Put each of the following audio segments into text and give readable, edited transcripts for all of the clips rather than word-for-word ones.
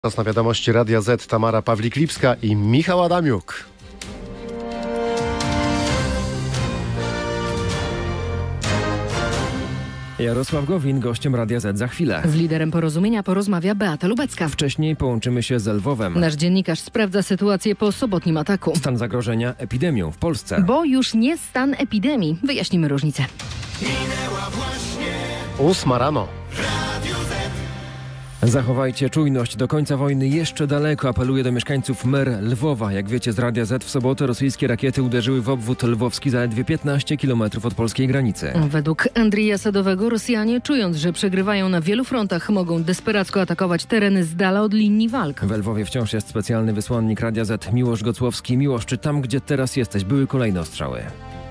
Czas na wiadomości Radia Z, Tamara Pawlik-Lipska i Michał Adamiuk. Jarosław Gowin gościem Radia Z za chwilę. Z liderem Porozumienia porozmawia Beata Lubecka. Wcześniej połączymy się z Lwowem. Nasz dziennikarz sprawdza sytuację po sobotnim ataku. Stan zagrożenia epidemią w Polsce. Bo już nie stan epidemii. Wyjaśnimy różnicę. Minęła właśnie 8 rano. Zachowajcie czujność. Do końca wojny jeszcze daleko, apeluje do mieszkańców mer Lwowa. Jak wiecie z Radia Z, w sobotę rosyjskie rakiety uderzyły w obwód lwowski zaledwie 15 km od polskiej granicy. Według Andrija Sadowego Rosjanie, czując, że przegrywają na wielu frontach, mogą desperacko atakować tereny z dala od linii walk. W Lwowie wciąż jest specjalny wysłannik Radia Z Miłosz Gocłowski. Miłosz, czy tam, gdzie teraz jesteś, były kolejne ostrzały?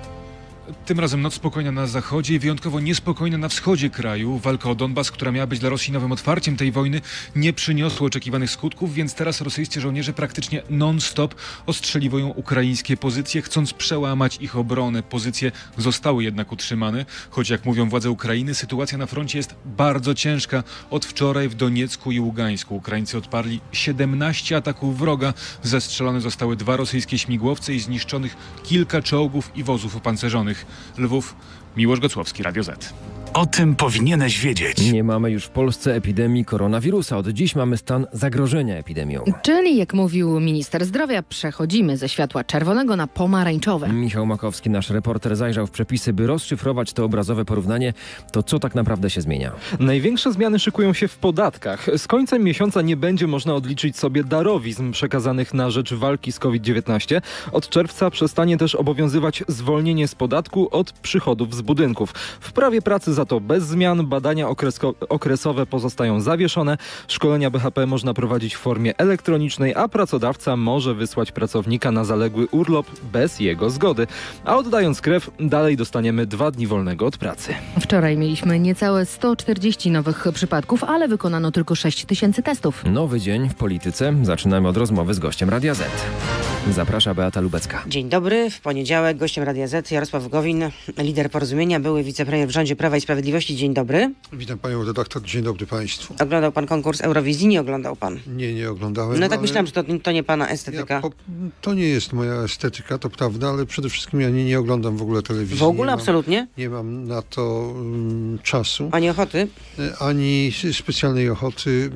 Tym razem noc spokojna na zachodzie i wyjątkowo niespokojna na wschodzie kraju. Walka o Donbas, która miała być dla Rosji nowym otwarciem tej wojny, nie przyniosła oczekiwanych skutków, więc teraz rosyjscy żołnierze praktycznie non-stop ostrzeliwują ukraińskie pozycje, chcąc przełamać ich obronę. Pozycje zostały jednak utrzymane, choć jak mówią władze Ukrainy, sytuacja na froncie jest bardzo ciężka. Od wczoraj w Doniecku i Ługańsku Ukraińcy odparli 17 ataków wroga. Zestrzelone zostały 2 rosyjskie śmigłowce i zniszczonych kilka czołgów i wozów opancerzonych. Lwów, Miłosz Gocłowski, Radio Z. O tym powinieneś wiedzieć. Nie mamy już w Polsce epidemii koronawirusa. Od dziś mamy stan zagrożenia epidemią. Czyli, jak mówił minister zdrowia, przechodzimy ze światła czerwonego na pomarańczowe. Michał Makowski, nasz reporter, zajrzał w przepisy, by rozszyfrować to obrazowe porównanie. To co tak naprawdę się zmienia? Największe zmiany szykują się w podatkach. Z końcem miesiąca nie będzie można odliczyć sobie darowizn przekazanych na rzecz walki z COVID-19. Od czerwca przestanie też obowiązywać zwolnienie z podatku od przychodów z budynków. W prawie pracy za to bez zmian, badania okresowe pozostają zawieszone, szkolenia BHP można prowadzić w formie elektronicznej, a pracodawca może wysłać pracownika na zaległy urlop bez jego zgody. A oddając krew, dalej dostaniemy 2 dni wolnego od pracy. Wczoraj mieliśmy niecałe 140 nowych przypadków, ale wykonano tylko 6 tysięcy testów. Nowy dzień w polityce. Zaczynamy od rozmowy z gościem Radia Z. Zaprasza Beata Lubecka. Dzień dobry. W poniedziałek gościem Radia Z Jarosław Gowin, lider Porozumienia, były wicepremier w rządzie Prawa i Sprawiedliwości. Dzień dobry. Witam panią redaktor. Dzień dobry państwu. Oglądał pan konkurs Eurowizji? Nie oglądał pan? Nie oglądałem. No tak myślałam, że to nie pana estetyka. To nie jest moja estetyka, to prawda, ale przede wszystkim ja nie oglądam w ogóle telewizji. W ogóle? Absolutnie? Nie mam na to czasu. Ani ochoty? Ani specjalnej ochoty.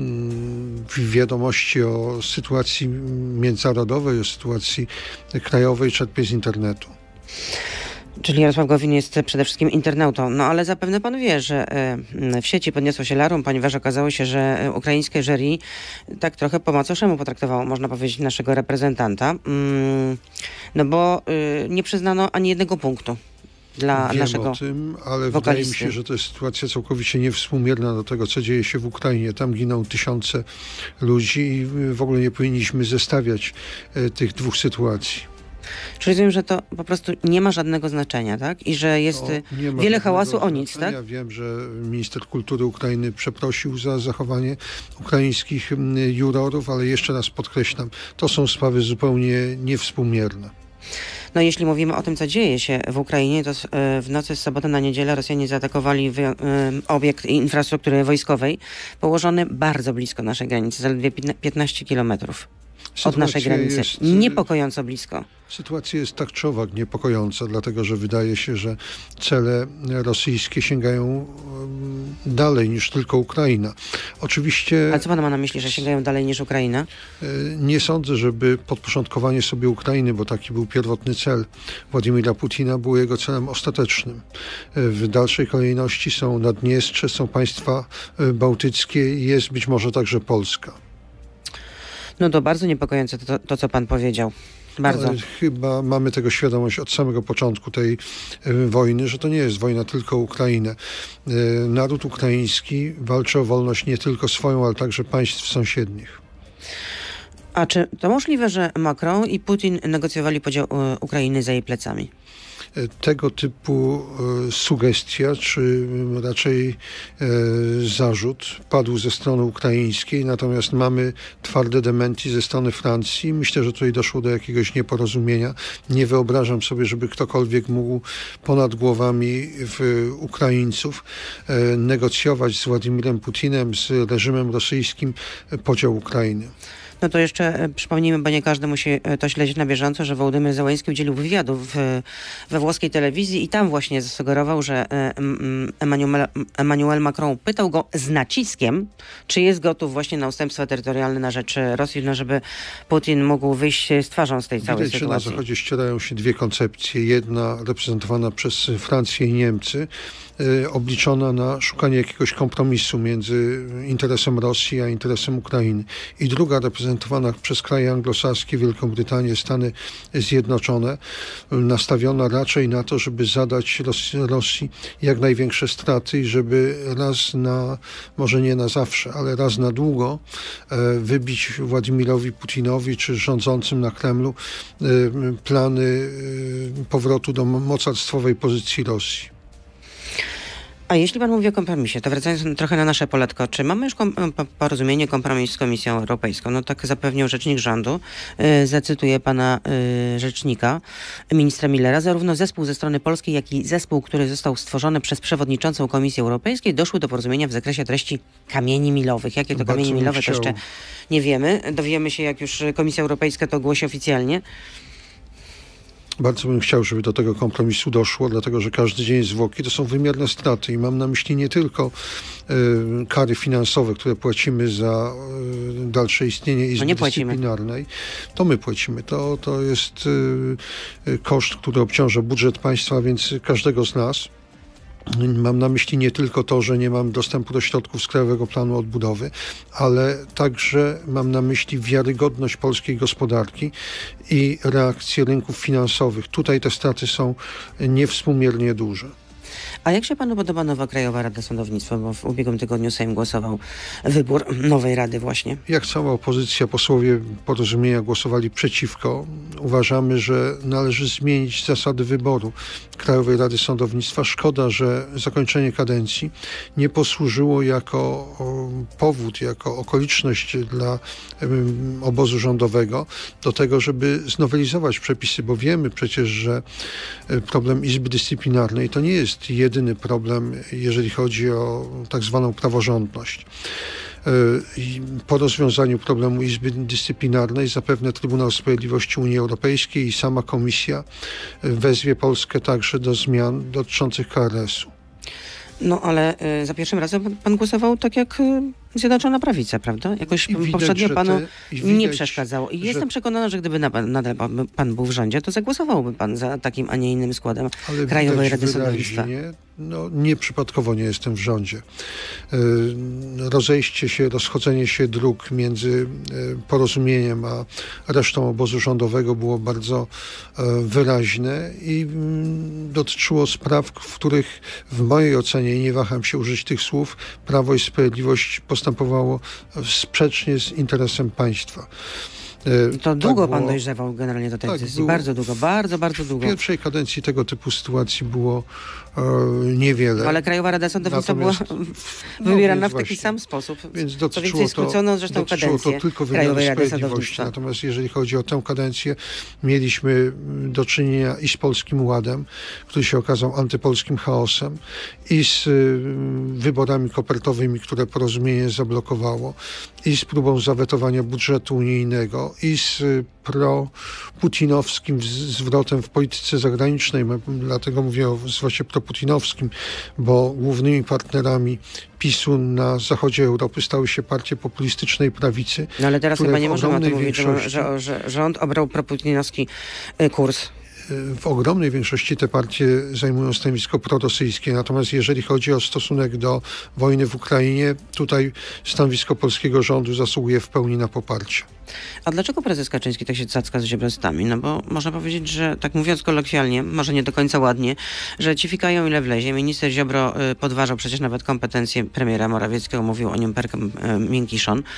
Wiadomości o sytuacji międzynarodowej, o sytuacji krajowej czerpię z internetu. Czyli Jarosław Gowin jest przede wszystkim internautą. No ale zapewne pan wie, że w sieci podniosło się larum, ponieważ okazało się, że ukraińskie jury tak trochę po macoszemu potraktowało, można powiedzieć, naszego reprezentanta. No bo nie przyznano ani jednego punktu dla naszego Wiem o tym, ale wokalisty. wydaje mi się, że to jest sytuacja całkowicie niewspółmierna do tego, co dzieje się w Ukrainie. Tam giną tysiące ludzi i w ogóle nie powinniśmy zestawiać tych dwóch sytuacji. Czyli rozumiem, że to po prostu nie ma żadnego znaczenia, tak? I że jest wiele hałasu o nic, tak? Ja wiem, że minister kultury Ukrainy przeprosił za zachowanie ukraińskich jurorów, ale jeszcze raz podkreślam, to są sprawy zupełnie niewspółmierne. No jeśli mówimy o tym, co dzieje się w Ukrainie, to w nocy z soboty na niedzielę Rosjanie zaatakowali obiekt infrastruktury wojskowej położony bardzo blisko naszej granicy, zaledwie 15 kilometrów od naszej granicy. Jest niepokojąco blisko. Sytuacja jest tak czy owak niepokojąca, dlatego że wydaje się, że cele rosyjskie sięgają dalej niż tylko Ukraina. Oczywiście... A co pan ma na myśli, że sięgają dalej niż Ukraina? Nie sądzę, żeby podporządkowanie sobie Ukrainy, bo taki był pierwotny cel Władimira Putina, było jego celem ostatecznym. W dalszej kolejności są Naddniestrze, są państwa bałtyckie, jest być może także Polska. No to bardzo niepokojące to co pan powiedział. Bardzo. Ale chyba mamy tego świadomość od samego początku tej wojny, że to nie jest wojna tylko o Ukrainę. Naród ukraiński walczy o wolność nie tylko swoją, ale także państw sąsiednich. A czy to możliwe, że Macron i Putin negocjowali podział Ukrainy za jej plecami? Tego typu sugestia, czy raczej zarzut padł ze strony ukraińskiej, natomiast mamy twarde dementi ze strony Francji. Myślę, że tutaj doszło do jakiegoś nieporozumienia. Nie wyobrażam sobie, żeby ktokolwiek mógł ponad głowami Ukraińców negocjować z Władimirem Putinem, z reżimem rosyjskim podział Ukrainy. No to jeszcze przypomnijmy, bo nie każdy musi to śledzić na bieżąco, że Wołodymyr Zełenski udzielił wywiadu we włoskiej telewizji i tam właśnie zasugerował, że Emmanuel Macron pytał go z naciskiem, czy jest gotów właśnie na ustępstwa terytorialne na rzecz Rosji, no żeby Putin mógł wyjść z twarzą z tej całej sytuacji. sytuacji. Na Zachodzie ścierają się dwie koncepcje. Jedna reprezentowana przez Francję i Niemcy, obliczona na szukanie jakiegoś kompromisu między interesem Rosji a interesem Ukrainy. I druga reprezentowana przez kraje anglosaskie, Wielką Brytanię, Stany Zjednoczone, nastawiona raczej na to, żeby zadać Rosji jak największe straty i żeby raz na, może nie na zawsze, ale raz na długo wybić Władimirowi Putinowi czy rządzącym na Kremlu plany powrotu do mocarstwowej pozycji Rosji. A jeśli pan mówi o kompromisie, to wracając trochę na nasze poletko, czy mamy już porozumienie, kompromis z Komisją Europejską? No tak zapewniał rzecznik rządu. Zacytuję pana rzecznika, ministra Millera. Zarówno zespół ze strony polskiej, jak i zespół, który został stworzony przez przewodniczącą Komisji Europejskiej, doszły do porozumienia w zakresie treści kamieni milowych. Jakie to kamienie milowe, to jeszcze nie wiemy. Dowiemy się, jak już Komisja Europejska to ogłosi oficjalnie. Bardzo bym chciał, żeby do tego kompromisu doszło, dlatego że każdy dzień zwłoki to są wymierne straty i mam na myśli nie tylko kary finansowe, które płacimy za dalsze istnienie Izby Dyscyplinarnej. To my płacimy. To jest koszt, który obciąża budżet państwa, więc każdego z nas. Mam na myśli nie tylko to, że nie mam dostępu do środków z Krajowego Planu Odbudowy, ale także mam na myśli wiarygodność polskiej gospodarki i reakcję rynków finansowych. Tutaj te straty są niewspółmiernie duże. A jak się panu podoba nowa Krajowa Rada Sądownictwa? Bo w ubiegłym tygodniu Sejm głosował wybór nowej rady właśnie. Jak cała opozycja, posłowie Porozumienia głosowali przeciwko. Uważamy, że należy zmienić zasady wyboru Krajowej Rady Sądownictwa. Szkoda, że zakończenie kadencji nie posłużyło jako powód, jako okoliczność dla obozu rządowego do tego, żeby znowelizować przepisy, bo wiemy przecież, że problem Izby Dyscyplinarnej to nie jest jedyny problem, jeżeli chodzi o tak zwaną praworządność. Po rozwiązaniu problemu Izby Dyscyplinarnej zapewne Trybunał Sprawiedliwości Unii Europejskiej i sama Komisja wezwie Polskę także do zmian dotyczących KRS-u. No ale za pierwszym razem pan głosował tak jak Zjednoczona Prawica, prawda? Jakoś poprzednio panu nie przeszkadzało. I jestem przekonana, że gdyby nadal pan był w rządzie, to zagłosowałby pan za takim, a nie innym składem Krajowej Rady Sądownictwa. No, nieprzypadkowo nie jestem w rządzie. Rozchodzenie się dróg między Porozumieniem a resztą obozu rządowego było bardzo wyraźne i dotyczyło spraw, w których w mojej ocenie, i nie waham się użyć tych słów, Prawo i Sprawiedliwość postępowało sprzecznie z interesem państwa. To długo pan dojrzewał generalnie do tej decyzji. Bardzo długo, bardzo długo. W pierwszej kadencji tego typu sytuacji było niewiele. Ale Krajowa Rada Sądownictwa była wybierana w taki sam sposób. Więc dotyczyło to tylko wymiaru sprawiedliwości. Natomiast jeżeli chodzi o tę kadencję, mieliśmy do czynienia i z Polskim Ładem, który się okazał antypolskim chaosem, i z wyborami kopertowymi, które Porozumienie zablokowało, i z próbą zawetowania budżetu unijnego, i z pro-putinowskim zwrotem w polityce zagranicznej. Dlatego mówię o zwrocie pro-putinowskim, bo głównymi partnerami PiS-u na zachodzie Europy stały się partie populistycznej prawicy. No ale teraz chyba nie możemy o tym mówić, że rząd obrał pro-putinowski kurs. W ogromnej większości te partie zajmują stanowisko prorosyjskie, natomiast jeżeli chodzi o stosunek do wojny w Ukrainie, tutaj stanowisko polskiego rządu zasługuje w pełni na poparcie. A dlaczego prezes Kaczyński tak się cacka z ziobrostami? No bo można powiedzieć, że tak mówiąc kolokwialnie, może nie do końca ładnie, że ci fikają ile wlezie. Minister Ziobro podważał przecież nawet kompetencje premiera Morawieckiego, mówił o nim miękiszon.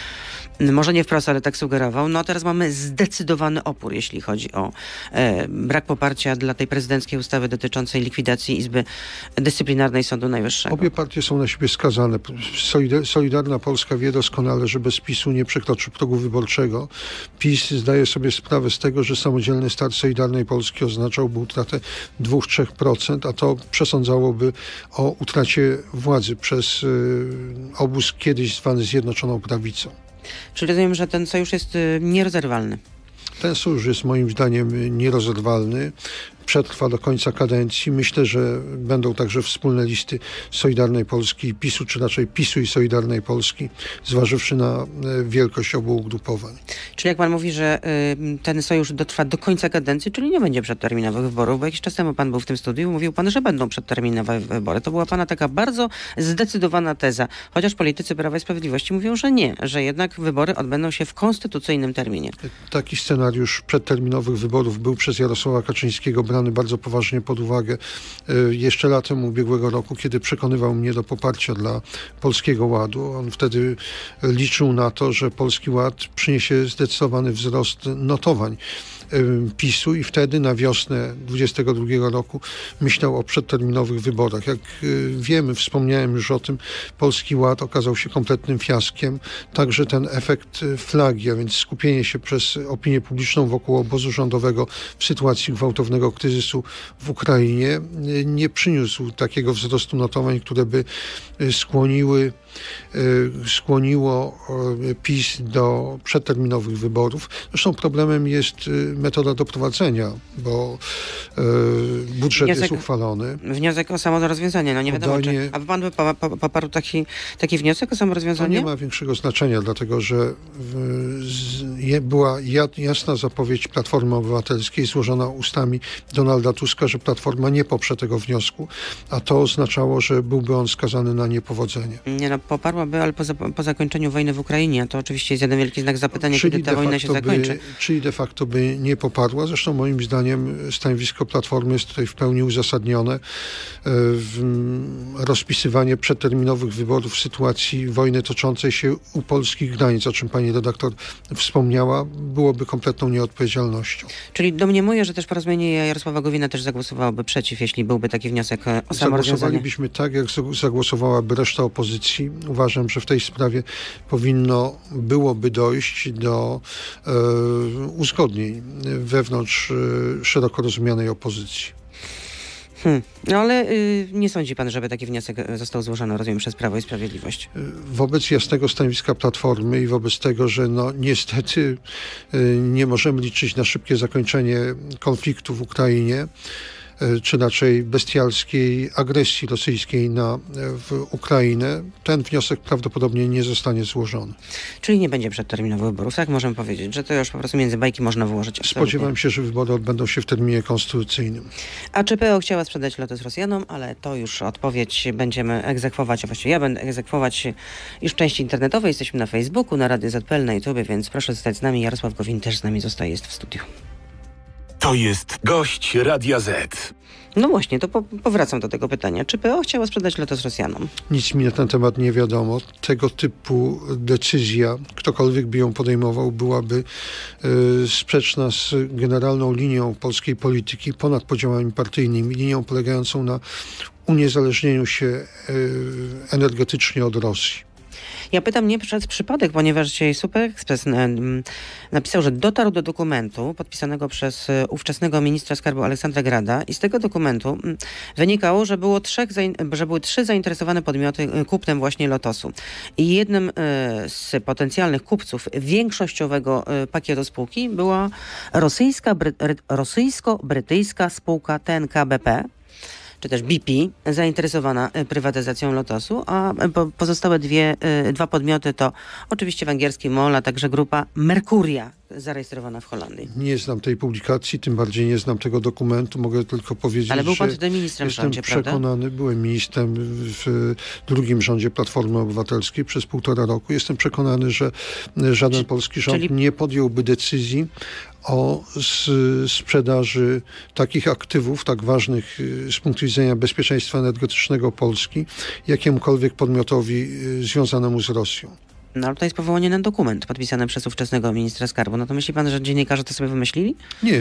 może nie wprost, ale tak sugerował. No a teraz mamy zdecydowany opór, jeśli chodzi o brak poparcia dla tej prezydenckiej ustawy dotyczącej likwidacji Izby Dyscyplinarnej Sądu Najwyższego. Obie partie są na siebie skazane. Solidarna Polska wie doskonale, że bez PiS-u nie przekroczy progu wyborczego. PiS zdaje sobie sprawę z tego, że samodzielny start Solidarnej Polski oznaczałby utratę 2-3%, a to przesądzałoby o utracie władzy przez obóz kiedyś zwany Zjednoczoną Prawicą. Czyli rozumiem, że ten sojusz jest nierozerwalny. Ten sojusz jest moim zdaniem nierozerwalny. Przetrwa do końca kadencji. Myślę, że będą także wspólne listy Solidarnej Polski i PiS-u, czy raczej PiS-u i Solidarnej Polski, zważywszy na wielkość obu ugrupowań. Czyli jak pan mówi, że ten sojusz dotrwa do końca kadencji, czyli nie będzie przedterminowych wyborów, bo jakiś czas temu pan był w tym studiu, mówił pan, że będą przedterminowe wybory. To była pana taka bardzo zdecydowana teza. Chociaż politycy Prawa i Sprawiedliwości mówią, że nie, że jednak wybory odbędą się w konstytucyjnym terminie. Taki scenariusz przedterminowych wyborów był przez Jarosława Kaczyńskiego brany bardzo poważnie pod uwagę jeszcze latem ubiegłego roku, kiedy przekonywał mnie do poparcia dla Polskiego Ładu. On wtedy liczył na to, że Polski Ład przyniesie zdecydowany wzrost notowań PiS-u i wtedy na wiosnę 2022 roku myślał o przedterminowych wyborach. Jak wiemy, wspomniałem już o tym, Polski Ład okazał się kompletnym fiaskiem. Także ten efekt flagi, a więc skupienie się przez opinię publiczną wokół obozu rządowego w sytuacji gwałtownego kryzysu w Ukrainie nie przyniósł takiego wzrostu notowań, które by skłoniło PiS do przedterminowych wyborów. Zresztą problemem jest metoda doprowadzenia, bo budżet jest uchwalony. Wniosek o samorozwiązanie, no nie wiadomo, czy... A pan by poparł taki wniosek o samorozwiązanie? To nie ma większego znaczenia, dlatego że była jasna zapowiedź Platformy Obywatelskiej złożona ustami Donalda Tuska, że Platforma nie poprze tego wniosku, a to oznaczało, że byłby on skazany na niepowodzenie. Nie no, poparłaby, ale po zakończeniu wojny w Ukrainie, to oczywiście jest jeden wielki znak zapytania, kiedy ta wojna się zakończy. Czyli de facto by nie poparła. Zresztą moim zdaniem stanowisko Platformy jest tutaj w pełni uzasadnione. Rozpisywanie przedterminowych wyborów w sytuacji wojny toczącej się u polskich granic, o czym pani redaktor wspomniała, byłoby kompletną nieodpowiedzialnością. Czyli domniemuję, że też Porozumienie Jarosława Gowina też zagłosowałoby przeciw, jeśli byłby taki wniosek o samorozwiązanie. Zagłosowalibyśmy tak, jak zagłosowałaby reszta opozycji. Uważam, że w tej sprawie byłoby dojść do uzgodnień wewnątrz szeroko rozumianej opozycji. No ale nie sądzi pan, żeby taki wniosek został złożony, rozumiem, przez Prawo i Sprawiedliwość? Wobec jasnego stanowiska Platformy i wobec tego, że niestety nie możemy liczyć na szybkie zakończenie konfliktu w Ukrainie, czy raczej bestialskiej agresji rosyjskiej w Ukrainę, ten wniosek prawdopodobnie nie zostanie złożony. Czyli nie będzie przedterminowych wyborów, tak możemy powiedzieć, że to już po prostu między bajki można wyłożyć. Spodziewam się, że wybory odbędą się w terminie konstytucyjnym. A czy PO chciała sprzedać Lotos Rosjanom, ale to już odpowiedź będziemy egzekwować, a właściwie ja będę egzekwować już w części internetowej. Jesteśmy na Facebooku, na Radiu ZPL, na YouTube, więc proszę zostać z nami. Jarosław Gowin też z nami zostaje, jest w studiu. To jest gość Radia Z. No właśnie, to powracam do tego pytania. Czy PO chciała sprzedać Lotos Rosjanom? Nic mi na ten temat nie wiadomo. Tego typu decyzja, ktokolwiek by ją podejmował, byłaby sprzeczna z generalną linią polskiej polityki, ponad podziałami partyjnymi, linią polegającą na uniezależnieniu się energetycznie od Rosji. Ja pytam nie przez przypadek, ponieważ dzisiaj Super Express napisał, że dotarł do dokumentu podpisanego przez ówczesnego ministra skarbu Aleksandra Grada i z tego dokumentu wynikało, że były 3 zainteresowane podmioty kupnem właśnie Lotosu. I jednym z potencjalnych kupców większościowego pakietu spółki była rosyjsko-brytyjska spółka TNK BP, czy też BP, zainteresowana prywatyzacją Lotosu, a pozostałe dwa podmioty to oczywiście węgierski MOL, a także grupa Mercuria, zarejestrowana w Holandii. Nie znam tej publikacji, tym bardziej nie znam tego dokumentu. Mogę tylko powiedzieć, ale był pan że wtedy ministrem w rządzie, przekonany, byłem ministrem w drugim rządzie Platformy Obywatelskiej przez 1,5 roku. Jestem przekonany, że żaden polski rząd nie podjąłby decyzji o sprzedaży takich aktywów, tak ważnych z punktu widzenia bezpieczeństwa energetycznego Polski, jakiemukolwiek podmiotowi związanemu z Rosją. No ale to jest powołanie na dokument podpisany przez ówczesnego ministra skarbu. No to myśli pan, że dziennikarze to sobie wymyślili? Nie.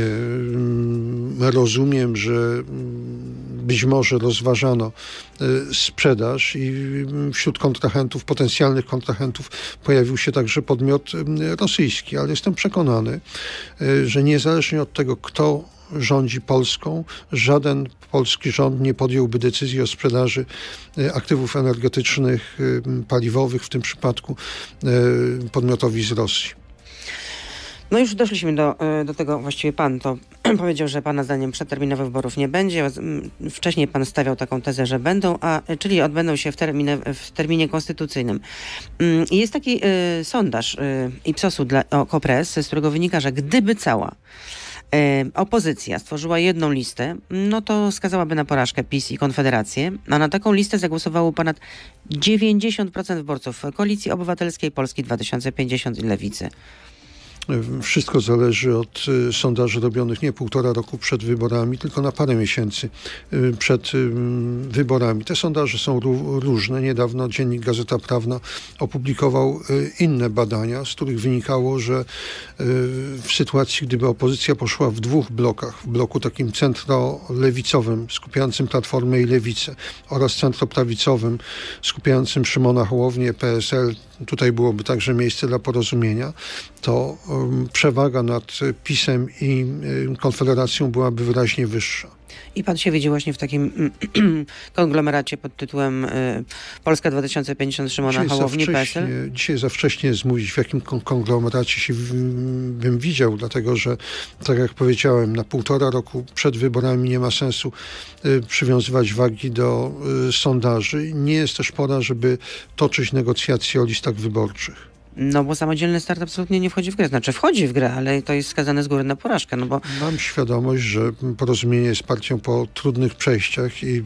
Rozumiem, że być może rozważano sprzedaż i wśród kontrahentów, potencjalnych kontrahentów pojawił się także podmiot rosyjski, ale jestem przekonany, że niezależnie od tego, kto rządzi Polską, żaden polski rząd nie podjąłby decyzji o sprzedaży aktywów energetycznych, paliwowych, w tym przypadku podmiotowi z Rosji. No już doszliśmy do tego, właściwie pan to powiedział, że pana zdaniem przedterminowych wyborów nie będzie. Wcześniej pan stawiał taką tezę, że będą, czyli odbędą się w terminie konstytucyjnym. Jest taki sondaż Ipsosu dla Okopres, z którego wynika, że gdyby cała opozycja stworzyła jedną listę, no to skazałaby na porażkę PiS i Konfederację, a na taką listę zagłosowało ponad 90% wyborców Koalicji Obywatelskiej, Polski 2050 i Lewicy. Wszystko zależy od sondaży robionych nie 1,5 roku przed wyborami, tylko na parę miesięcy przed wyborami. Te sondaże są różne. Niedawno dziennik Gazeta Prawna opublikował inne badania, z których wynikało, że w sytuacji, gdyby opozycja poszła w 2 blokach, w bloku takim centrolewicowym, skupiającym Platformę i Lewicę, oraz centroprawicowym, skupiającym Szymona Hołownię, PSL, tutaj byłoby także miejsce dla porozumienia, to przewaga nad PiS-em i Konfederacją byłaby wyraźnie wyższa. I pan się widzi właśnie w takim konglomeracie pod tytułem Polska 2050 Szymona Hołowni, PSL? Dzisiaj za wcześnie jest mówić, w jakim konglomeracie się bym widział, dlatego że, tak jak powiedziałem, na 1,5 roku przed wyborami nie ma sensu przywiązywać wagi do sondaży. Nie jest też pora, żeby toczyć negocjacje o listach wyborczych. No bo samodzielny start absolutnie nie wchodzi w grę. Znaczy wchodzi w grę, ale to jest skazane z góry na porażkę. No bo... Mam świadomość, że Porozumienie jest partią po trudnych przejściach i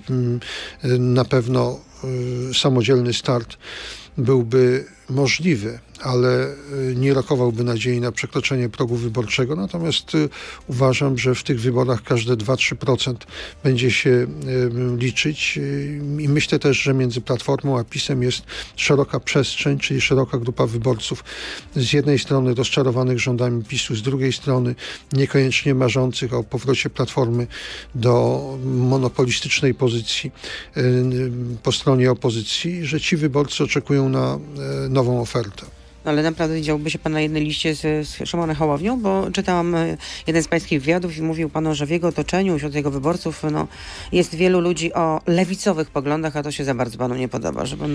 na pewno samodzielny start byłby możliwy, ale nie rokowałby nadziei na przekroczenie progu wyborczego. Natomiast uważam, że w tych wyborach każde 2-3% będzie się liczyć i myślę też, że między Platformą a PiS-em jest szeroka przestrzeń, czyli szeroka grupa wyborców. Z jednej strony rozczarowanych rządami PiS-u, z drugiej strony niekoniecznie marzących o powrocie Platformy do monopolistycznej pozycji po stronie opozycji, że ci wyborcy oczekują na nową ofertę. Ale naprawdę widziałby się pan na jednej liście z Szymonem Hołownią, bo czytałam jeden z pańskich wywiadów i mówił pan, że w jego otoczeniu, wśród jego wyborców, jest wielu ludzi o lewicowych poglądach, a to się za bardzo panu nie podoba. Żeby,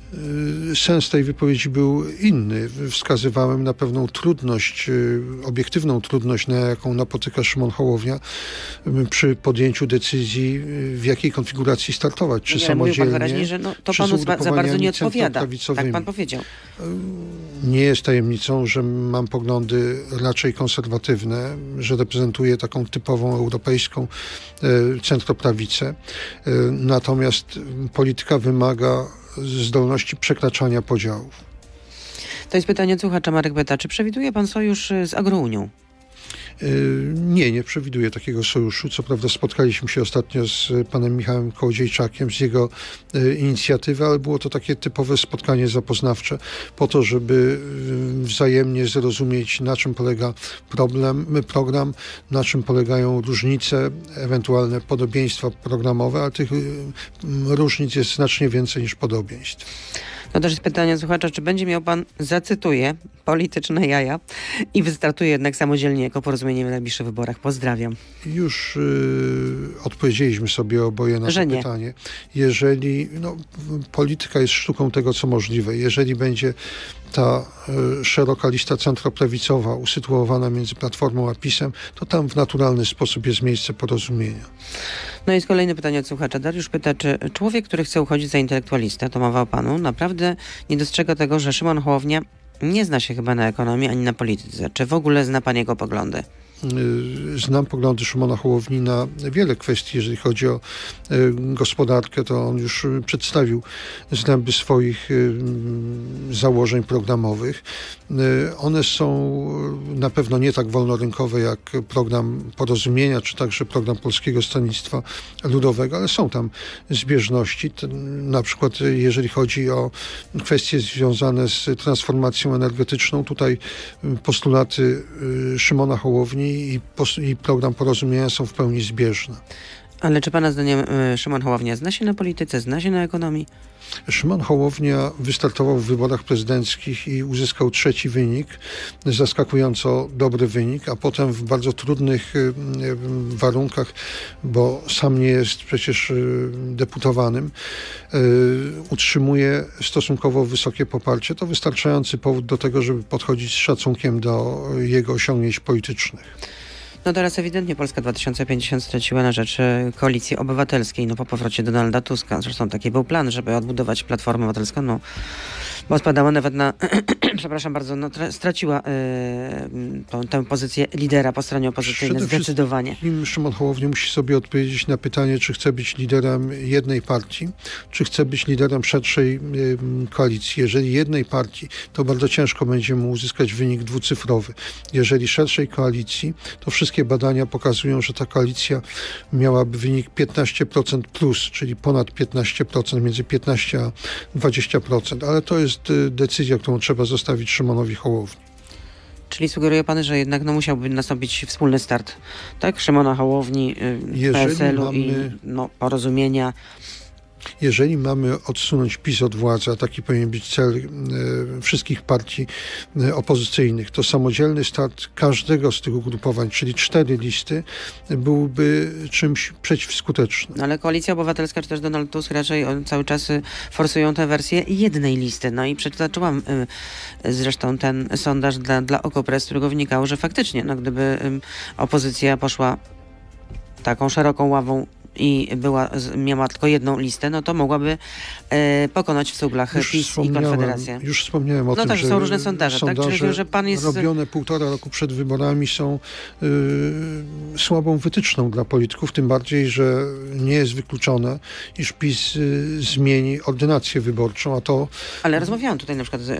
Sens tej wypowiedzi był inny. Wskazywałem na pewną trudność, obiektywną trudność, na jaką napotyka Szymon Hołownia przy podjęciu decyzji, w jakiej konfiguracji startować. Czy samodzielnie, mówił pan wyraźnie, że to panu za bardzo nie odpowiada. Tak pan powiedział. Nie jest tajemnicą, że mam poglądy raczej konserwatywne, że reprezentuję taką typową europejską centroprawicę. Natomiast polityka wymaga zdolności przekraczania podziałów. To jest pytanie od słuchacza. Marek pyta, czy przewiduje pan sojusz z Agrounią? Nie przewiduję takiego sojuszu. Co prawda spotkaliśmy się ostatnio z panem Michałem Kołodziejczakiem, z jego inicjatywy, ale było to takie typowe spotkanie zapoznawcze po to, żeby wzajemnie zrozumieć, na czym polega program, na czym polegają różnice, ewentualne podobieństwa programowe, ale tych różnic jest znacznie więcej niż podobieństw. To też jest pytanie słuchacza, czy będzie miał pan, zacytuję, polityczne jaja i wystartuje jednak samodzielnie jako Porozumienie w najbliższych wyborach. Pozdrawiam. Już odpowiedzieliśmy sobie oboje na to pytanie. Jeżeli polityka jest sztuką tego, co możliwe. Jeżeli będzie ta szeroka lista centroprawicowa usytuowana między Platformą a PiS-em, to tam w naturalny sposób jest miejsce porozumienia. No jest kolejne pytanie od słuchacza. Dariusz pyta, czy człowiek, który chce uchodzić za intelektualistę, to mowa o panu, naprawdę nie dostrzega tego, że Szymon Hołownia nie zna się chyba na ekonomii ani na polityce. Czy w ogóle zna pan jego poglądy? znam poglądy Szymona Hołowni na wiele kwestii. Jeżeli chodzi o gospodarkę, to on już przedstawił zręby swoich założeń programowych. One są na pewno nie tak wolnorynkowe jak program Porozumienia, czy także program Polskiego Stronnictwa Ludowego, ale są tam zbieżności. Na przykład jeżeli chodzi o kwestie związane z transformacją energetyczną, tutaj postulaty Szymona Hołowni i program Porozumienia są w pełni zbieżne. Ale czy pana zdaniem Szymon Hołownia zna się na polityce, zna się na ekonomii? Szymon Hołownia wystartował w wyborach prezydenckich i uzyskał 3. wynik, zaskakująco dobry wynik, a potem w bardzo trudnych warunkach, bo sam nie jest przecież deputowanym, utrzymuje stosunkowo wysokie poparcie. To wystarczający powód do tego, żeby podchodzić z szacunkiem do jego osiągnięć politycznych. No teraz ewidentnie Polska 2050 straciła na rzecz Koalicji Obywatelskiej, no po powrocie Donalda Tuska. Zresztą taki był plan, żeby odbudować Platformę Obywatelską, no bo spadała nawet na, przepraszam bardzo, no straciła tę pozycję lidera po stronie opozycyjnej zdecydowanie. Szymon Hołownia musi sobie odpowiedzieć na pytanie, czy chce być liderem jednej partii, czy chce być liderem szerszej koalicji. Jeżeli jednej partii, to bardzo ciężko będzie mu uzyskać wynik dwucyfrowy. Jeżeli szerszej koalicji, to wszystkie badania pokazują, że ta koalicja miałaby wynik 15% plus, czyli ponad 15%, między 15 a 20%, ale to jest decyzja, którą trzeba zostawić Szymonowi Hołowni. Czyli sugeruje pan, że jednak musiałby nastąpić wspólny start, tak? Szymona Hołowni, PSL-u i Porozumienia. Jeżeli mamy odsunąć PiS od władzy, a taki powinien być cel wszystkich partii opozycyjnych, to samodzielny start każdego z tych ugrupowań, czyli 4 listy, byłby czymś przeciwskutecznym. Ale Koalicja Obywatelska, czy też Donald Tusk raczej cały czas forsują tę wersję jednej listy. No i przytoczyłam zresztą ten sondaż dla Okopres, z którego wynikało, że faktycznie, gdyby opozycja poszła taką szeroką ławą i miała tylko jedną listę, no to mogłaby pokonać w cuglach PiS i Konfederację. Już wspomniałem o tym, tak, że są różne sondaże, tak? Czyli, że pan jest robione 1,5 roku przed wyborami są słabą wytyczną dla polityków, tym bardziej, że nie jest wykluczone, iż PiS zmieni ordynację wyborczą, a to... Ale rozmawiałam tutaj na przykład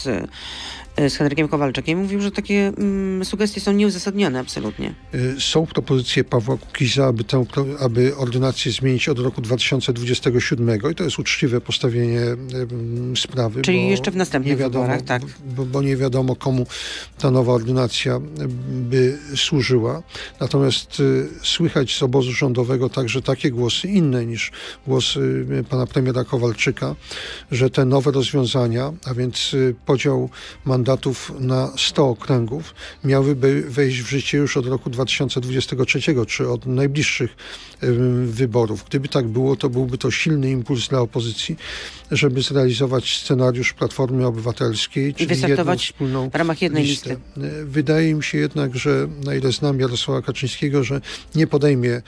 z Henrykiem Kowalczykiem, mówił, że takie sugestie są nieuzasadnione absolutnie. Są propozycje Pawła Kukiza, aby ordynację zmienić od roku 2027 i to jest uczciwe postawienie sprawy. Czyli jeszcze w następnych wyborach, tak. Bo nie wiadomo, komu ta nowa ordynacja by służyła. Natomiast słychać z obozu rządowego także takie głosy inne niż głosy pana premiera Kowalczyka, że te nowe rozwiązania, a więc podział mandatów na 100 okręgów miałyby wejść w życie już od roku 2023, czy od najbliższych wyborów. Gdyby tak było, to byłby to silny impuls dla opozycji, żeby zrealizować scenariusz Platformy Obywatelskiej, czyli jedną wspólną w ramach jednej listy. Wydaje mi się jednak, że na ile znam Jarosława Kaczyńskiego, że nie podejmie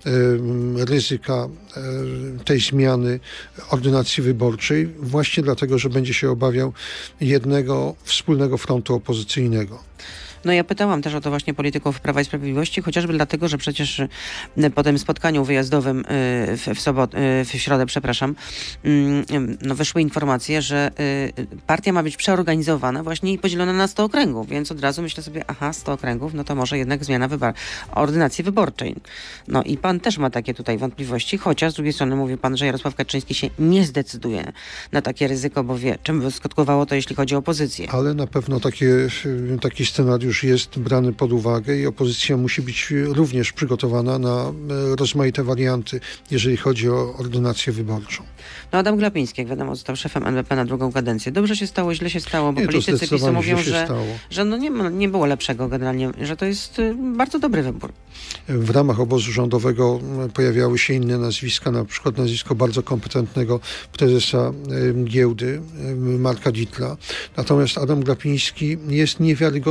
ryzyka tej zmiany ordynacji wyborczej, właśnie dlatego, że będzie się obawiał jednego wspólnego frontu opozycyjnego. No ja pytałam też o to właśnie polityków Prawa i Sprawiedliwości, chociażby dlatego, że przecież po tym spotkaniu wyjazdowym w środę, wyszły informacje, że partia ma być przeorganizowana właśnie i podzielona na 100 okręgów, więc od razu myślę sobie, 100 okręgów, no to może jednak zmiana ordynacji wyborczej. No i pan też ma takie tutaj wątpliwości, chociaż z drugiej strony mówi pan, że Jarosław Kaczyński się nie zdecyduje na takie ryzyko, bo wie, czym by skutkowało to, jeśli chodzi o opozycję. Ale na pewno taki scenariusz jest brany pod uwagę i opozycja musi być również przygotowana na rozmaite warianty, jeżeli chodzi o ordynację wyborczą. No Adam Glapiński, jak wiadomo, został szefem NBP na 2. kadencję. Dobrze się stało, źle się stało, bo politycy PiS-u mówią, że nie było lepszego generalnie, że to jest bardzo dobry wybór. W ramach obozu rządowego pojawiały się inne nazwiska, na przykład nazwisko bardzo kompetentnego prezesa giełdy, Marka Dietla. Natomiast Adam Glapiński jest niewiarygodny dla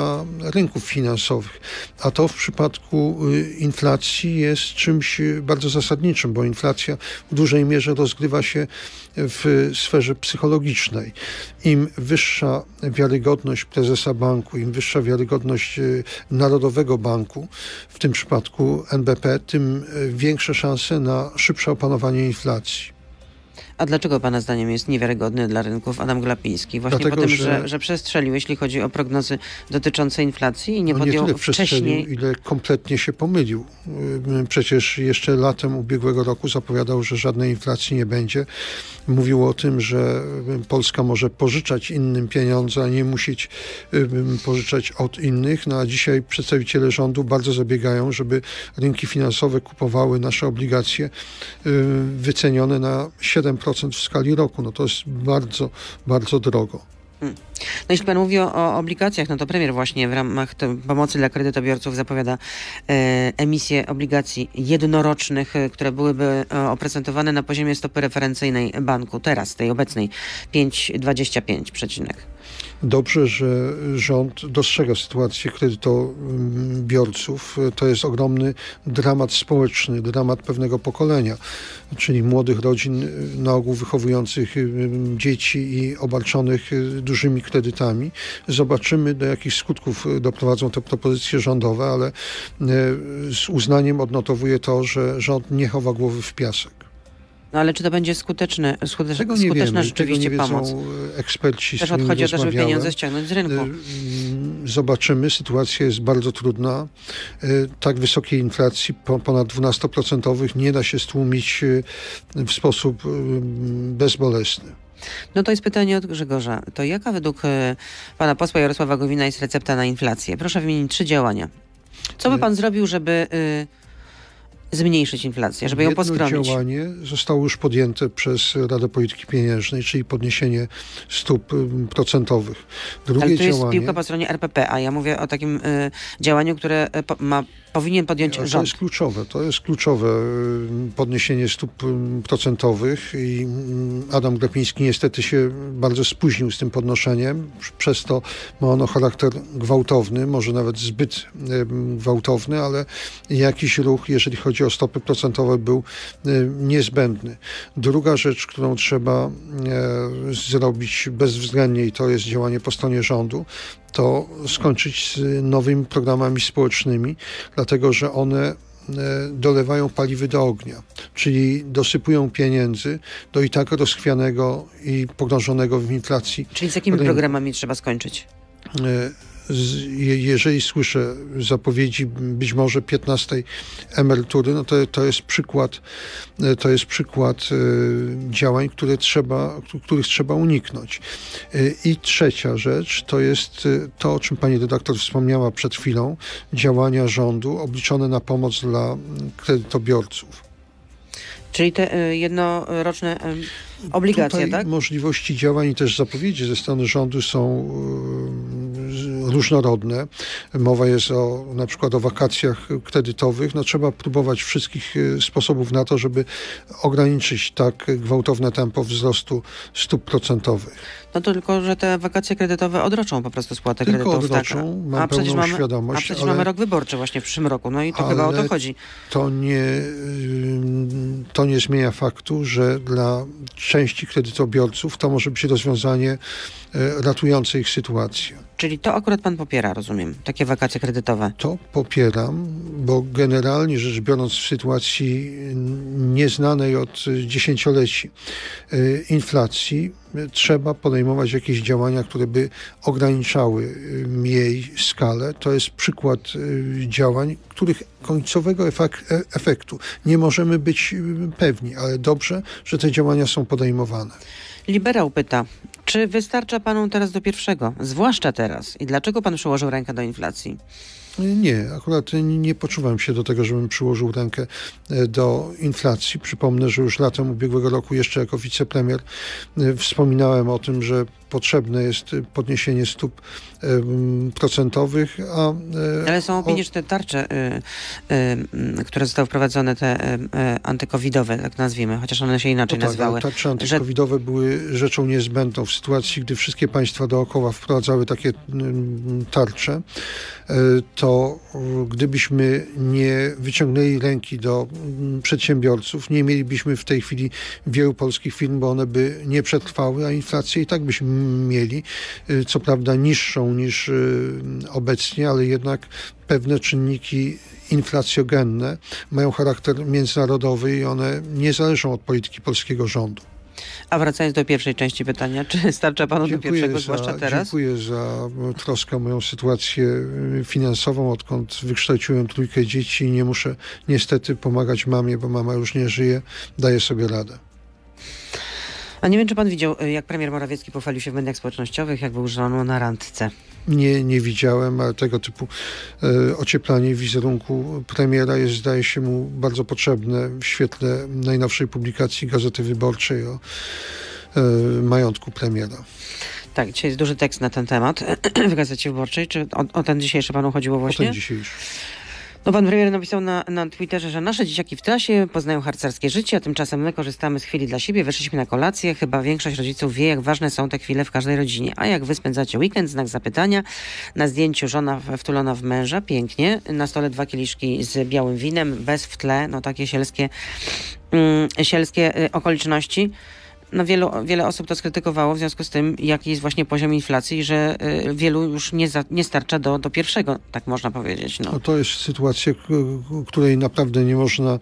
dla rynków finansowych. A to w przypadku inflacji jest czymś bardzo zasadniczym, bo inflacja w dużej mierze rozgrywa się w sferze psychologicznej. Im wyższa wiarygodność prezesa banku, im wyższa wiarygodność Narodowego Banku, w tym przypadku NBP, tym większe szanse na szybsze opanowanie inflacji. A dlaczego pana zdaniem jest niewiarygodny dla rynków Adam Glapiński? Właśnie Dlatego, po tym, że przestrzelił, jeśli chodzi o prognozy dotyczące inflacji i nie podjął nie tyle przestrzelił, wcześniej... ile kompletnie się pomylił. Przecież jeszcze latem ubiegłego roku zapowiadał, że żadnej inflacji nie będzie. Mówił o tym, że Polska może pożyczać innym pieniądze, a nie musieć pożyczać od innych. No a dzisiaj przedstawiciele rządu bardzo zabiegają, żeby rynki finansowe kupowały nasze obligacje wycenione na 7% w skali roku. No to jest bardzo, bardzo drogo. No jeśli pan mówi o obligacjach, no to premier właśnie w ramach pomocy dla kredytobiorców zapowiada emisję obligacji jednorocznych, które byłyby oprocentowane na poziomie stopy referencyjnej banku. Teraz, tej obecnej 5,25. Dobrze, że rząd dostrzega sytuację kredytobiorców. To jest ogromny dramat społeczny, dramat pewnego pokolenia, czyli młodych rodzin, na ogół wychowujących dzieci i obarczonych dużymi kredytami. Zobaczymy, do jakich skutków doprowadzą te propozycje rządowe, ale z uznaniem odnotowuję to, że rząd nie chowa głowy w piasek. No ale czy to będzie skuteczna rzeczywiście pomoc? Eksperci też odchodzi o to, żeby pieniądze ściągnąć z rynku. Zobaczymy. Sytuacja jest bardzo trudna. Tak wysokiej inflacji, ponad 12% nie da się stłumić w sposób bezbolesny. No to jest pytanie od Grzegorza. To jaka według pana posła Jarosława Gowina jest recepta na inflację? Proszę wymienić 3 działania. Co by pan zrobił, żeby zmniejszyć inflację, żeby ją poskromić? Jedno działanie zostało już podjęte przez Radę Polityki Pieniężnej, czyli podniesienie stóp procentowych. Drugie Ale to jest działanie, piłka po stronie RPP, a ja mówię o takim działaniu, które powinien podjąć rząd. To jest kluczowe podniesienie stóp procentowych i Adam Glapiński niestety się bardzo spóźnił z tym podnoszeniem. Przez to ma ono charakter gwałtowny, może nawet zbyt gwałtowny, ale jakiś ruch, jeżeli chodzi o stopy procentowe, był niezbędny. Druga rzecz, którą trzeba zrobić bezwzględnie, i to jest działanie po stronie rządu, to skończyć z nowymi programami społecznymi, dlatego że one dolewają paliwy do ognia, czyli dosypują pieniędzy do i tak rozchwianego i pogrążonego w inflacji. Czyli z jakimi programami trzeba skończyć? Jeżeli słyszę zapowiedzi być może 15 emerytury, no to jest przykład działań, których trzeba uniknąć. I trzecia rzecz to jest to, o czym pani redaktor wspomniała przed chwilą, działania rządu obliczone na pomoc dla kredytobiorców. Czyli te jednoroczne obligacje, Tutaj tak? możliwości działań i też zapowiedzi ze strony rządu są różnorodne. Mowa jest na przykład o wakacjach kredytowych. No, trzeba próbować wszystkich sposobów na to, żeby ograniczyć tak gwałtowne tempo wzrostu stóp procentowych. No to tylko, że te wakacje kredytowe odroczą po prostu spłatę Tylko kredytów. odroczą, mam pełną świadomość. A przecież mamy rok wyborczy właśnie w przyszłym roku, no i to chyba o to chodzi. To nie zmienia faktu, że dla części kredytobiorców to może być rozwiązanie ratujące ich sytuację. Czyli to akurat pan popiera, rozumiem, takie wakacje kredytowe? To popieram, bo generalnie rzecz biorąc w sytuacji nieznanej od dziesięcioleci inflacji trzeba podejmować jakieś działania, które by ograniczały jej skalę. To jest przykład działań, których końcowego efektu nie możemy być pewni, ale dobrze, że te działania są podejmowane. Liberał pyta, czy wystarcza panu teraz do pierwszego, zwłaszcza teraz, i dlaczego pan przyłożył rękę do inflacji? Nie, akurat nie poczuwam się do tego, żebym przyłożył rękę do inflacji. Przypomnę, że już latem ubiegłego roku, jeszcze jako wicepremier, wspominałem o tym, że potrzebne jest podniesienie stóp procentowych, Ale są opinie, że te tarcze, które zostały wprowadzone, te antykowidowe, tak nazwijmy, chociaż one się inaczej nazywały. Tarcze antykowidowe były rzeczą niezbędną w sytuacji, gdy wszystkie państwa dookoła wprowadzały takie tarcze, to gdybyśmy nie wyciągnęli ręki do przedsiębiorców, nie mielibyśmy w tej chwili wielu polskich firm, bo one by nie przetrwały, a inflację i tak byśmy mieli, co prawda niższą niż obecnie, ale jednak pewne czynniki inflacjogenne mają charakter międzynarodowy i one nie zależą od polityki polskiego rządu. A wracając do pierwszej części pytania, czy starcza panu do pierwszego, zwłaszcza teraz? Dziękuję za troskę o moją sytuację finansową, odkąd wykształciłem 3 dzieci i nie muszę niestety pomagać mamie, bo mama już nie żyje, daje sobie radę. A nie wiem, czy pan widział, jak premier Morawiecki pochwalił się w mediach społecznościowych, jak był żoną na randce. Nie widziałem, ale tego typu ocieplanie wizerunku premiera jest, zdaje się mu, bardzo potrzebne w świetle najnowszej publikacji Gazety Wyborczej o majątku premiera. Tak, dzisiaj jest duży tekst na ten temat w Gazecie Wyborczej. Czy o ten dzisiejszy panu chodziło właśnie? O ten dzisiejszy. No, pan premier napisał na Twitterze, że nasze dzieciaki w trasie poznają harcerskie życie, a tymczasem my korzystamy z chwili dla siebie, wyszliśmy na kolację. Chyba większość rodziców wie, jak ważne są te chwile w każdej rodzinie. A jak wy spędzacie weekend? Znak zapytania. Na zdjęciu żona wtulona w męża, pięknie. Na stole 2 kieliszki z białym winem, bez w tle, no takie sielskie okoliczności. No wiele osób to skrytykowało w związku z tym, jaki jest właśnie poziom inflacji, że wielu już nie starcza do pierwszego, tak można powiedzieć. No. No to jest sytuacja, której naprawdę nie można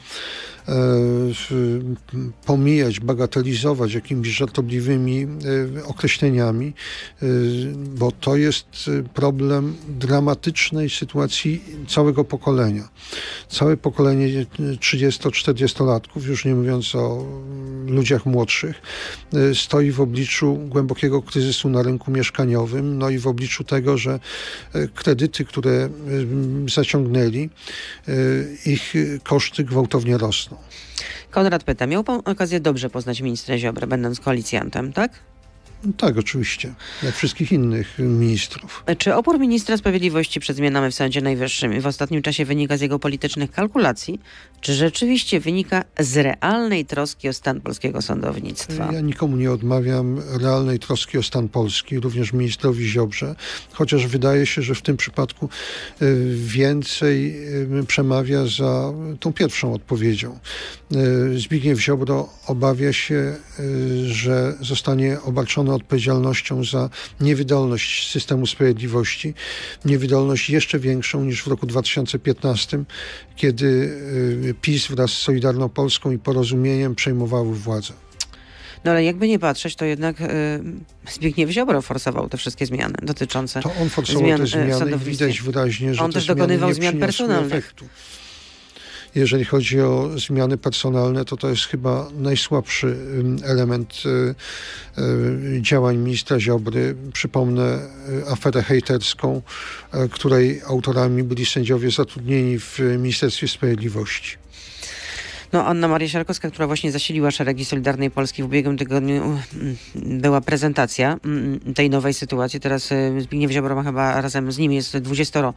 pomijać, bagatelizować jakimiś żartobliwymi określeniami, bo to jest problem dramatycznej sytuacji całego pokolenia. Całe pokolenie 30-40-latków, już nie mówiąc o ludziach młodszych, stoi w obliczu głębokiego kryzysu na rynku mieszkaniowym, no i w obliczu tego, że kredyty, które zaciągnęli, ich koszty gwałtownie rosną. Konrad pyta, miał pan okazję dobrze poznać ministra Ziobrę, będąc koalicjantem, tak? Tak, oczywiście. Jak wszystkich innych ministrów. Czy opór ministra sprawiedliwości przed zmianami w Sądzie Najwyższym w ostatnim czasie wynika z jego politycznych kalkulacji, czy rzeczywiście wynika z realnej troski o stan polskiego sądownictwa? Ja nikomu nie odmawiam realnej troski o stan Polski, również ministrowi Ziobrze, chociaż wydaje się, że w tym przypadku więcej przemawia za tą pierwszą odpowiedzią. Zbigniew Ziobro obawia się, że zostanie obarczony odpowiedzialnością za niewydolność systemu sprawiedliwości, niewydolność jeszcze większą niż w roku 2015, kiedy PiS wraz z Solidarną Polską i Porozumieniem przejmowały władzę. No ale jakby nie patrzeć, to jednak Zbigniew Ziobro forsował te wszystkie zmiany dotyczące To on forsował te zmiany i widać wyraźnie, że on też dokonywał zmian personalnych. Efektu. Jeżeli chodzi o zmiany personalne, to jest chyba najsłabszy element działań ministra Ziobry. Przypomnę aferę hejterską, której autorami byli sędziowie zatrudnieni w Ministerstwie Sprawiedliwości. No, Anna Maria Siarkowska, która właśnie zasiliła szeregi Solidarnej Polski, w ubiegłym tygodniu była prezentacja tej nowej sytuacji. Teraz Zbigniew Ziobro ma chyba razem z nim jest 20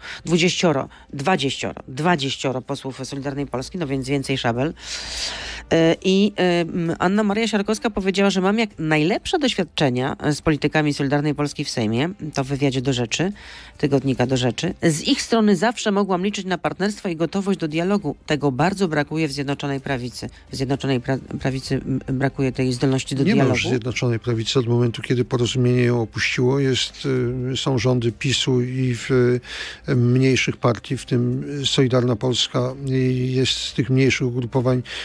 posłów Solidarnej Polski, no więc więcej szabel. I Anna Maria Siarkowska powiedziała, że mam jak najlepsze doświadczenia z politykami Solidarnej Polski w Sejmie, to w wywiadzie do Rzeczy, tygodnika do Rzeczy. Z ich strony zawsze mogłam liczyć na partnerstwo i gotowość do dialogu. Tego bardzo brakuje w Zjednoczonej Prawicy. W Zjednoczonej Prawicy brakuje tej zdolności do dialogu. Nie ma już Zjednoczonej Prawicy od momentu, kiedy Porozumienie ją opuściło. Są rządy PiS-u i w mniejszych partii, w tym Solidarna Polska jest z tych mniejszych ugrupowań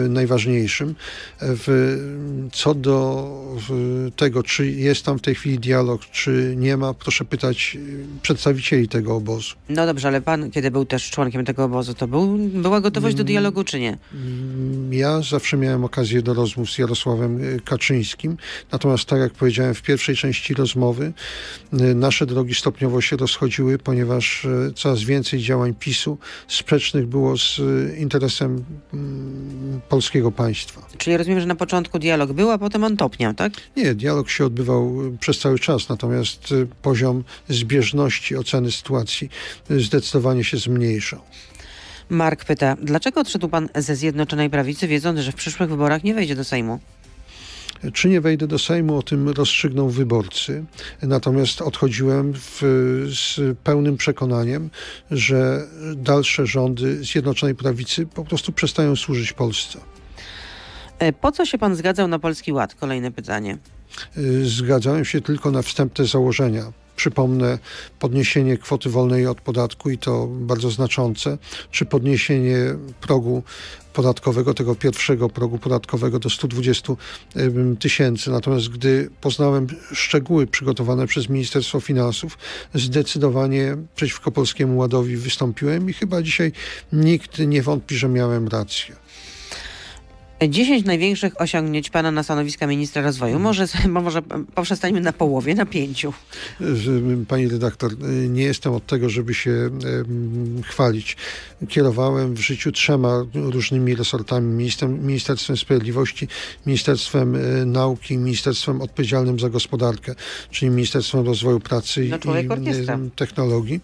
najważniejszym. Co do tego, czy jest tam w tej chwili dialog, czy nie ma, proszę pytać przedstawicieli tego obozu. No dobrze, ale pan, kiedy był też członkiem tego obozu, to była gotowość do dialogu, czy nie? Ja zawsze miałem okazję do rozmów z Jarosławem Kaczyńskim, natomiast tak jak powiedziałem w pierwszej części rozmowy, nasze drogi stopniowo się rozchodziły, ponieważ coraz więcej działań PiS-u sprzecznych było z interesem polskiego państwa. Czyli rozumiem, że na początku dialog był, a potem on topniał, tak? Nie, dialog się odbywał przez cały czas, natomiast poziom zbieżności oceny sytuacji zdecydowanie się zmniejszał. Mark pyta, dlaczego odszedł pan ze Zjednoczonej Prawicy, wiedząc, że w przyszłych wyborach nie wejdzie do Sejmu? Czy nie wejdę do Sejmu, o tym rozstrzygną wyborcy. Natomiast odchodziłem z pełnym przekonaniem, że dalsze rządy Zjednoczonej Prawicy po prostu przestają służyć Polsce. Po co się pan zgadzał na Polski Ład? Kolejne pytanie. Zgadzałem się tylko na wstępne założenia. Przypomnę, podniesienie kwoty wolnej od podatku i to bardzo znaczące, czy podniesienie progu podatkowego, tego pierwszego progu podatkowego do 120 tysięcy. Natomiast gdy poznałem szczegóły przygotowane przez Ministerstwo Finansów, zdecydowanie przeciwko Polskiemu Ładowi wystąpiłem i chyba dzisiaj nikt nie wątpi, że miałem rację. 10 największych osiągnięć pana na stanowiska ministra rozwoju. Może poprzestańmy na połowie, na 5. Pani redaktor, nie jestem od tego, żeby się chwalić. Kierowałem w życiu 3 różnymi resortami. Ministerstwem Sprawiedliwości, Ministerstwem Nauki, Ministerstwem odpowiedzialnym za gospodarkę, czyli Ministerstwem Rozwoju Pracy i Technologii.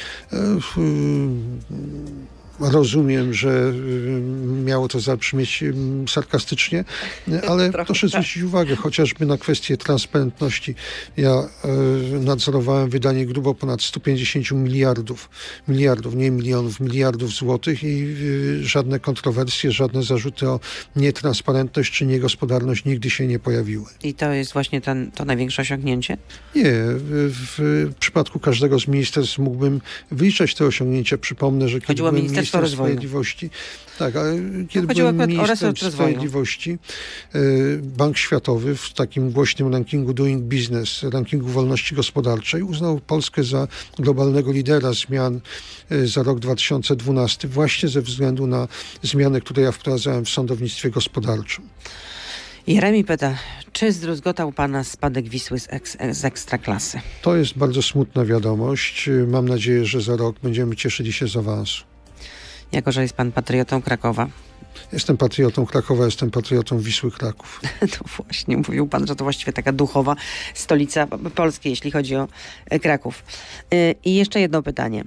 Rozumiem, że miało to zabrzmieć sarkastycznie, ale proszę zwrócić uwagę chociażby na kwestię transparentności. Ja nadzorowałem wydanie grubo ponad 150 miliardów, nie milionów, miliardów złotych i żadne kontrowersje, żadne zarzuty o nietransparentność czy niegospodarność nigdy się nie pojawiły. I to jest właśnie to największe osiągnięcie? Nie. W przypadku każdego z ministerstw mógłbym wyliczać te osiągnięcia. Przypomnę, że kiedy byłem ministrem Sprawiedliwości, tak, ale kiedy byłem ministrem Sprawiedliwości, Bank Światowy w takim głośnym rankingu Doing Business, rankingu wolności gospodarczej, uznał Polskę za globalnego lidera zmian za rok 2012, właśnie ze względu na zmiany, które ja wprowadzałem w sądownictwie gospodarczym. Jeremi pyta, czy zdruzgotał pana spadek Wisły z Ekstraklasy? To jest bardzo smutna wiadomość. Mam nadzieję, że za rok będziemy cieszyli się z awansu. Jako że jest pan patriotą Krakowa. Jestem patriotą Krakowa, jestem patriotą Wisły Kraków. To właśnie, mówił pan, że to właściwie taka duchowa stolica Polski, jeśli chodzi o Kraków. I jeszcze jedno pytanie.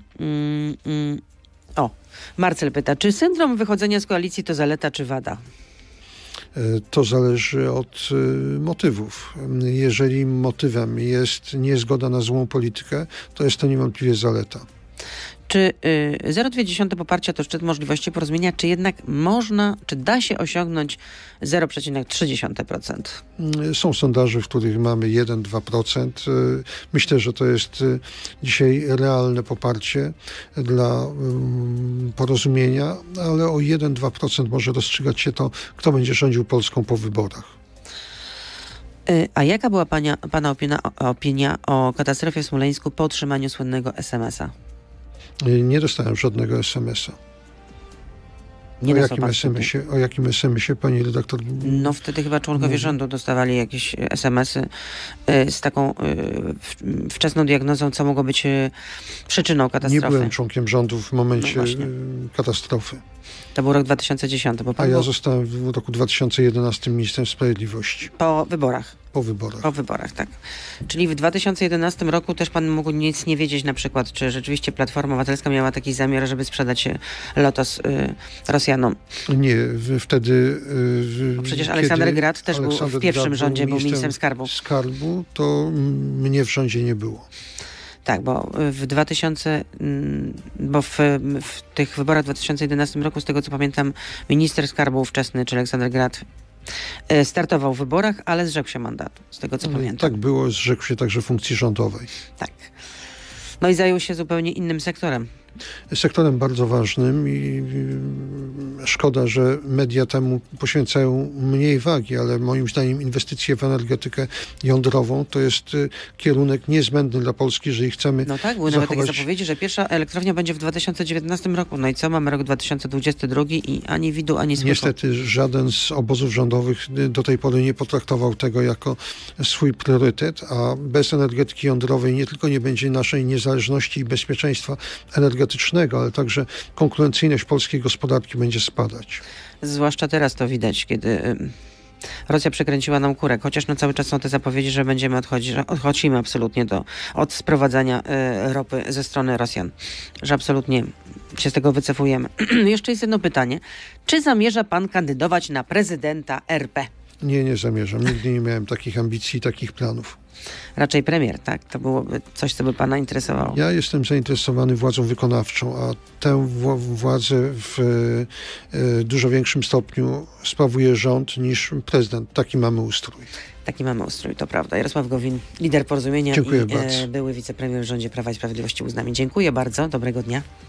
Marcel pyta, czy syndrom wychodzenia z koalicji to zaleta czy wada? To zależy od motywów. Jeżeli motywem jest niezgoda na złą politykę, to jest to niewątpliwie zaleta. Czy 0,2 poparcia to szczyt możliwości porozumienia, czy jednak czy da się osiągnąć 0,3%? Są sondaże, w których mamy 1-2%. Myślę, że to jest dzisiaj realne poparcie dla porozumienia, ale o 1-2% może rozstrzygać się to, kto będzie rządził Polską po wyborach. A jaka była pana opinia o katastrofie w Smoleńsku po otrzymaniu słynnego SMS-a? Nie dostałem żadnego SMS-a. O jakim SMS-ie, pani redaktor? No wtedy chyba członkowie rządu dostawali jakieś SMS-y z taką wczesną diagnozą, co mogło być przyczyną katastrofy. Nie byłem członkiem rządu w momencie katastrofy. To był rok 2010. Ja zostałem w roku 2011 ministrem Sprawiedliwości. Po wyborach. Po wyborach. Po wyborach, tak. Czyli w 2011 roku też pan mógł nic nie wiedzieć na przykład, czy rzeczywiście Platforma Obywatelska miała taki zamiar, żeby sprzedać Lotos Rosjanom. Nie, wtedy... Bo przecież Aleksander Grad też był w pierwszym rządzie, był ministrem skarbu, to mnie w rządzie nie było. Tak, bo w tych wyborach w 2011 roku, z tego co pamiętam, minister skarbu ówczesny, czy Aleksander Grad, startował w wyborach, ale zrzekł się mandatu, z tego co pamiętam. Tak było, zrzekł się także funkcji rządowej. Tak. No i zajął się zupełnie innym sektorem sektorem bardzo ważnym i szkoda, że media temu poświęcają mniej wagi, ale moim zdaniem inwestycje w energetykę jądrową to jest kierunek niezbędny dla Polski, jeżeli chcemy No tak, były nawet takie zapowiedzi, że pierwsza elektrownia będzie w 2019 roku. No i co? Mamy rok 2022 i ani widu, ani słychu. Niestety żaden z obozów rządowych do tej pory nie potraktował tego jako swój priorytet, a bez energetyki jądrowej nie tylko nie będzie naszej niezależności i bezpieczeństwa energetycznego, ale także konkurencyjność polskiej gospodarki będzie spadać. Zwłaszcza teraz to widać, kiedy Rosja przekręciła nam kurek, chociaż cały czas są te zapowiedzi, że będziemy odchodzimy absolutnie od sprowadzania ropy ze strony Rosjan, że absolutnie się z tego wycofujemy. Jeszcze jest jedno pytanie. Czy zamierza pan kandydować na prezydenta RP? Nie zamierzam. Nigdy nie miałem takich ambicji, takich planów. Raczej premier, tak? To byłoby coś, co by pana interesowało. Ja jestem zainteresowany władzą wykonawczą, a tę władzę w dużo większym stopniu sprawuje rząd niż prezydent. Taki mamy ustrój. Taki mamy ustrój, to prawda. Jarosław Gowin, lider Porozumienia Dziękuję i bardzo. były wicepremier w rządzie Prawa i Sprawiedliwości był z nami. Dziękuję bardzo. Dobrego dnia.